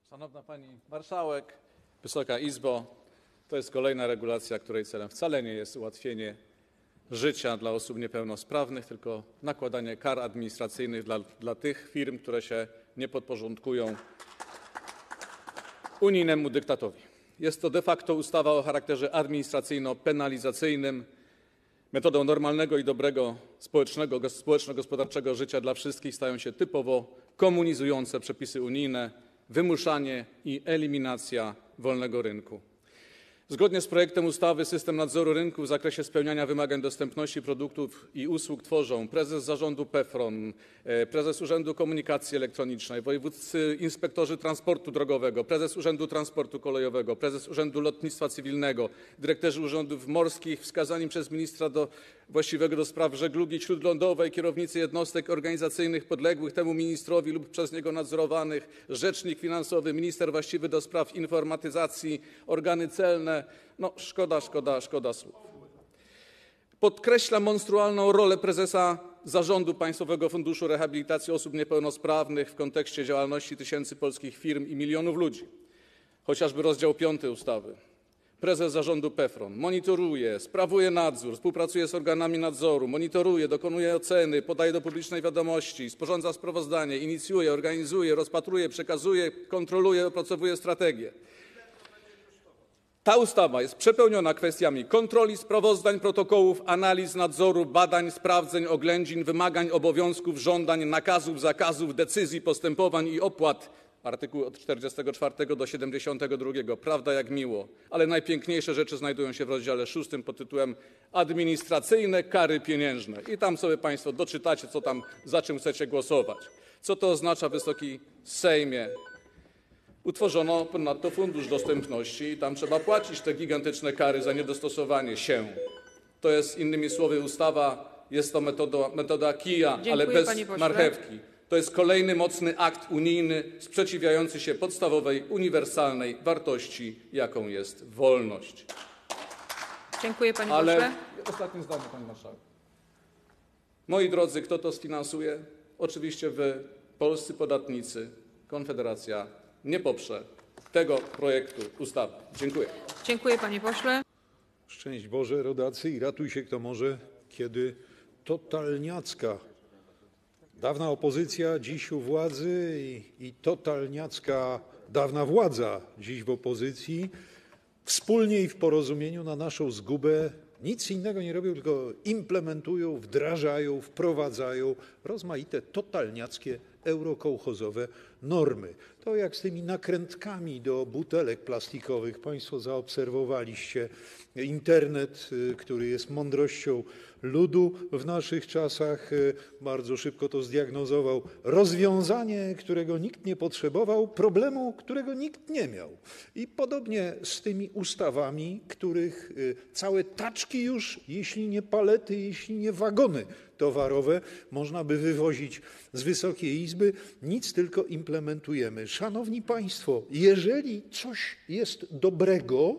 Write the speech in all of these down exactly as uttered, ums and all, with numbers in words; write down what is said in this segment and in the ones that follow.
Szanowna Pani Marszałek, Wysoka Izbo, to jest kolejna regulacja, której celem wcale nie jest ułatwienie życia dla osób niepełnosprawnych, tylko nakładanie kar administracyjnych dla, dla tych firm, które się nie podporządkują unijnemu dyktatowi. Jest to de facto ustawa o charakterze administracyjno-penalizacyjnym. Metodą normalnego i dobrego społecznego, społeczno-gospodarczego życia dla wszystkich stają się typowo komunizujące przepisy unijne, wymuszanie i eliminacja wolnego rynku. Zgodnie z projektem ustawy system nadzoru rynku w zakresie spełniania wymagań dostępności produktów i usług tworzą prezes zarządu PFRON, prezes Urzędu Komunikacji Elektronicznej, wojewódzcy inspektorzy transportu drogowego, prezes Urzędu Transportu Kolejowego, prezes Urzędu Lotnictwa Cywilnego, dyrektorzy urzędów morskich wskazani przez ministra do, właściwego do spraw żeglugi śródlądowej, kierownicy jednostek organizacyjnych podległych temu ministrowi lub przez niego nadzorowanych, rzecznik finansowy, minister właściwy do spraw informatyzacji, organy celne. No szkoda, szkoda, szkoda słów. Podkreśla monstrualną rolę prezesa Zarządu Państwowego Funduszu Rehabilitacji Osób Niepełnosprawnych w kontekście działalności tysięcy polskich firm i milionów ludzi. Chociażby rozdział piąty ustawy. Prezes zarządu PFRON monitoruje, sprawuje nadzór, współpracuje z organami nadzoru, monitoruje, dokonuje oceny, podaje do publicznej wiadomości, sporządza sprawozdanie, inicjuje, organizuje, rozpatruje, przekazuje, kontroluje, opracowuje strategię. Ta ustawa jest przepełniona kwestiami kontroli, sprawozdań, protokołów, analiz, nadzoru, badań, sprawdzeń, oględzin, wymagań, obowiązków, żądań, nakazów, zakazów, decyzji, postępowań i opłat. Artykuł od czterdziestego czwartego do siedemdziesiątego drugiego. Prawda jak miło. Ale najpiękniejsze rzeczy znajdują się w rozdziale szóstym pod tytułem administracyjne kary pieniężne. I tam sobie Państwo doczytacie, co tam, za czym chcecie głosować. Co to oznacza, Wysoki Sejmie? Utworzono ponadto Fundusz Dostępności i tam trzeba płacić te gigantyczne kary za niedostosowanie się. To jest, innymi słowy, ustawa, jest to metoda, metoda kija, Dziękuję, ale bez panie pośle. marchewki. To jest kolejny mocny akt unijny sprzeciwiający się podstawowej, uniwersalnej wartości, jaką jest wolność. Dziękuję, panie Ale pośle. ostatnie zdanie, pani marszałek. Moi drodzy, kto to sfinansuje? Oczywiście wy, polscy podatnicy, Konfederacja nie poprze tego projektu ustawy. Dziękuję. Dziękuję, panie pośle. Szczęść Boże, rodacy, i ratuj się kto może, kiedy totalniacka, dawna opozycja, dziś u władzy i, i totalniacka, dawna władza, dziś w opozycji, wspólnie i w porozumieniu na naszą zgubę nic innego nie robią, tylko implementują, wdrażają, wprowadzają rozmaite totalniackie, eurokołchozowe normy. To jak z tymi nakrętkami do butelek plastikowych. Państwo zaobserwowaliście internet, który jest mądrością ludu w naszych czasach. Bardzo szybko to zdiagnozował. Rozwiązanie, którego nikt nie potrzebował, problemu, którego nikt nie miał. I podobnie z tymi ustawami, których całe taczki już, jeśli nie palety, jeśli nie wagony towarowe, można by wywozić z Wysokiej Izby, nic tylko implementujemy. Szanowni Państwo, jeżeli coś jest dobrego,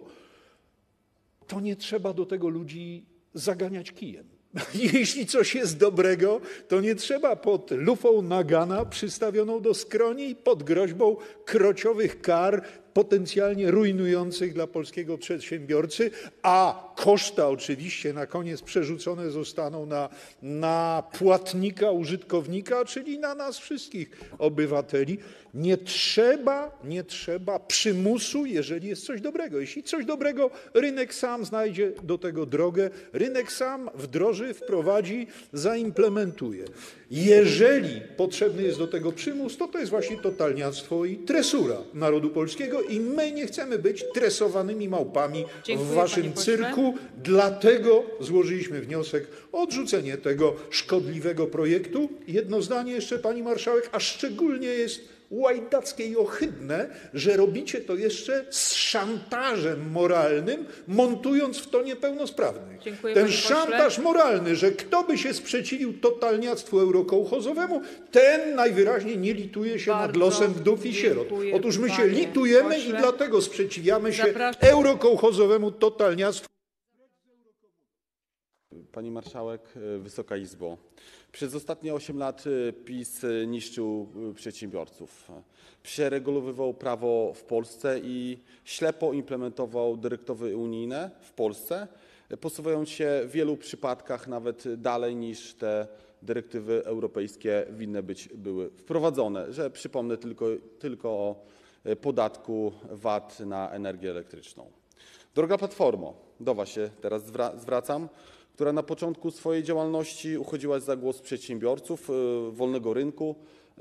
to nie trzeba do tego ludzi zaganiać kijem. Jeśli coś jest dobrego, to nie trzeba pod lufą nagana przystawioną do skroni i pod groźbą krociowych kar potencjalnie rujnujących dla polskiego przedsiębiorcy, a koszta oczywiście na koniec przerzucone zostaną na, na płatnika, użytkownika, czyli na nas wszystkich obywateli. Nie trzeba, nie trzeba przymusu, jeżeli jest coś dobrego. Jeśli coś dobrego, rynek sam znajdzie do tego drogę, rynek sam wdroży, wprowadzi, zaimplementuje. Jeżeli potrzebny jest do tego przymus, to to jest właśnie totalniactwo i tresura narodu polskiego i my nie chcemy być tresowanymi małpami Dziękuję, w waszym cyrku, dlatego złożyliśmy wniosek o odrzucenie tego szkodliwego projektu. Jedno zdanie jeszcze, pani marszałek, a szczególnie jest łajdackie i ohydne, że robicie to jeszcze z szantażem moralnym, montując w to niepełnosprawnych. Dziękuję, ten panie szantaż pośle. moralny, że kto by się sprzeciwił totalniactwu eurokołchozowemu, ten najwyraźniej nie lituje się Bardzo nad losem wdów i sierot. dziękuję, Otóż my się panie litujemy pośle. i dlatego sprzeciwiamy się Zapraszam. eurokołchozowemu totalniactwu. Pani Marszałek, Wysoka Izbo. Przez ostatnie osiem lat PiS niszczył przedsiębiorców. Przeregulowywał prawo w Polsce i ślepo implementował dyrektywy unijne w Polsce, posuwając się w wielu przypadkach nawet dalej niż te dyrektywy europejskie winny być były wprowadzone, że przypomnę tylko, tylko o podatku V A T na energię elektryczną. Droga Platformo, do Was się teraz zwracam, która na początku swojej działalności uchodziłaś za głos przedsiębiorców, wolnego rynku,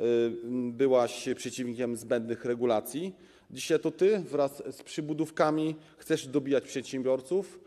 byłaś przeciwnikiem zbędnych regulacji. Dzisiaj to Ty wraz z przybudówkami chcesz dobijać przedsiębiorców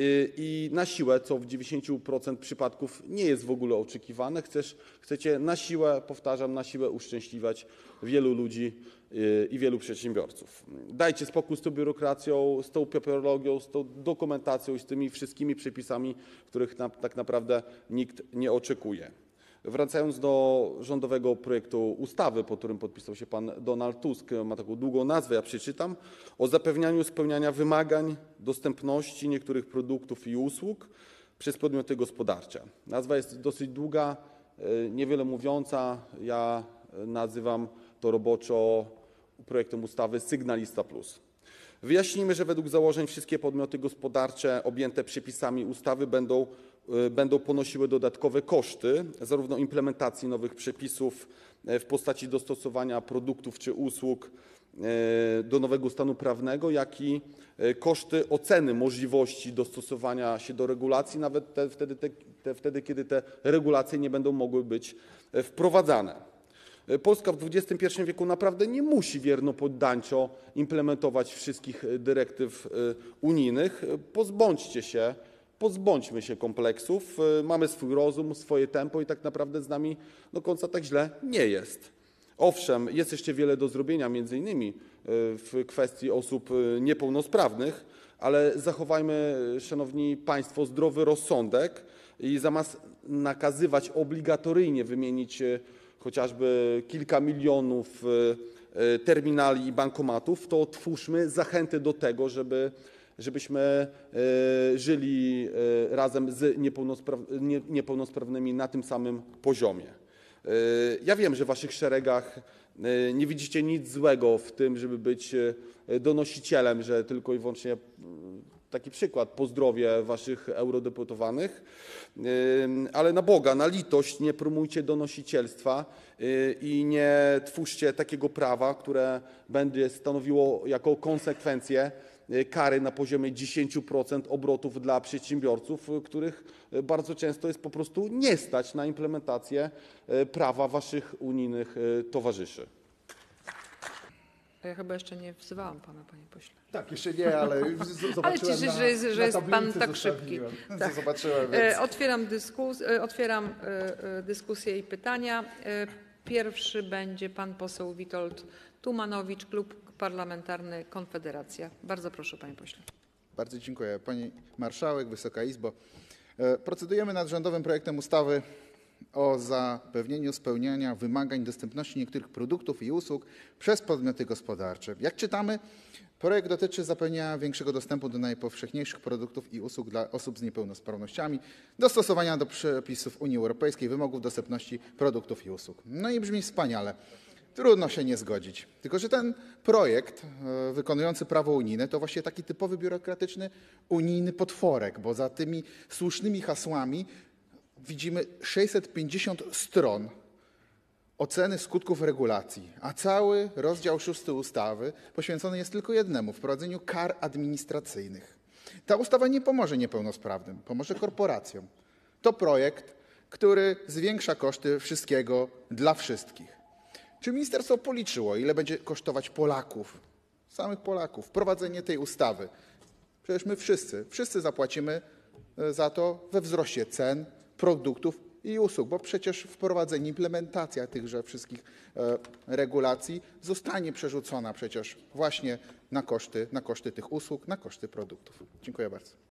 i na siłę, co w dziewięćdziesięciu procentach przypadków nie jest w ogóle oczekiwane, chcesz, chcecie na siłę, powtarzam, na siłę uszczęśliwiać wielu ludzi i wielu przedsiębiorców. Dajcie spokój z tą biurokracją, z tą papierologią, z tą dokumentacją i z tymi wszystkimi przepisami, których na, tak naprawdę nikt nie oczekuje. Wracając do rządowego projektu ustawy, pod którym podpisał się pan Donald Tusk, ma taką długą nazwę, ja przeczytam, o zapewnianiu spełniania wymagań dostępności niektórych produktów i usług przez podmioty gospodarcze. Nazwa jest dosyć długa, niewiele mówiąca, ja nazywam to roboczo projektem ustawy Sygnalista Plus. Wyjaśnijmy, że według założeń wszystkie podmioty gospodarcze objęte przepisami ustawy będą, będą ponosiły dodatkowe koszty zarówno implementacji nowych przepisów w postaci dostosowania produktów czy usług do nowego stanu prawnego, jak i koszty oceny możliwości dostosowania się do regulacji, nawet te, wtedy, te, te, wtedy, kiedy te regulacje nie będą mogły być wprowadzane. Polska w dwudziestym pierwszym wieku naprawdę nie musi wiernopoddańczo implementować wszystkich dyrektyw unijnych. Pozbądźcie się, pozbądźmy się kompleksów. Mamy swój rozum, swoje tempo i tak naprawdę z nami do końca tak źle nie jest. Owszem, jest jeszcze wiele do zrobienia, między innymi w kwestii osób niepełnosprawnych, ale zachowajmy, szanowni państwo, zdrowy rozsądek i zamiast nakazywać obligatoryjnie wymienić chociażby kilka milionów terminali i bankomatów, to twórzmy zachęty do tego, żeby, żebyśmy żyli razem z niepełnosprawnymi na tym samym poziomie. Ja wiem, że w waszych szeregach nie widzicie nic złego w tym, żeby być donosicielem, że tylko i wyłącznie taki przykład, pozdrowię waszych eurodeputowanych, ale na Boga, na litość nie promujcie donosicielstwa i nie twórzcie takiego prawa, które będzie stanowiło jako konsekwencję kary na poziomie dziesięciu procent obrotów dla przedsiębiorców, których bardzo często jest po prostu nie stać na implementację prawa waszych unijnych towarzyszy. Ja chyba jeszcze nie wzywałam pana, panie pośle. Tak, jeszcze nie, ale zobaczyłem Ale cieszę się, na, że jest, że na jest pan tak zostawiłem. szybki. Tak. Zobaczyłem, więc... Otwieram, dyskus otwieram dyskusję i pytania. Pierwszy będzie pan poseł Witold Tumanowicz, Klub Parlamentarny Konfederacja. Bardzo proszę, panie pośle. Bardzo dziękuję. Pani Marszałek, Wysoka Izbo. Procedujemy nad rządowym projektem ustawy o zapewnieniu spełniania wymagań dostępności niektórych produktów i usług przez podmioty gospodarcze. Jak czytamy, projekt dotyczy zapewnienia większego dostępu do najpowszechniejszych produktów i usług dla osób z niepełnosprawnościami, dostosowania do przepisów Unii Europejskiej, wymogów dostępności produktów i usług. No i brzmi wspaniale. Trudno się nie zgodzić. Tylko że ten projekt wykonujący prawo unijne to właśnie taki typowy biurokratyczny unijny potworek, bo za tymi słusznymi hasłami widzimy sześćset pięćdziesiąt stron oceny skutków regulacji, a cały rozdział szósty ustawy poświęcony jest tylko jednemu – wprowadzeniu kar administracyjnych. Ta ustawa nie pomoże niepełnosprawnym, pomoże korporacjom. To projekt, który zwiększa koszty wszystkiego dla wszystkich. Czy ministerstwo policzyło, ile będzie kosztować Polaków, samych Polaków, wprowadzenie tej ustawy? Przecież my wszyscy, wszyscy zapłacimy za to we wzroście cen, produktów i usług, bo przecież wprowadzenie, implementacja tychże wszystkich regulacji zostanie przerzucona przecież właśnie na koszty, na koszty tych usług, na koszty produktów. Dziękuję bardzo.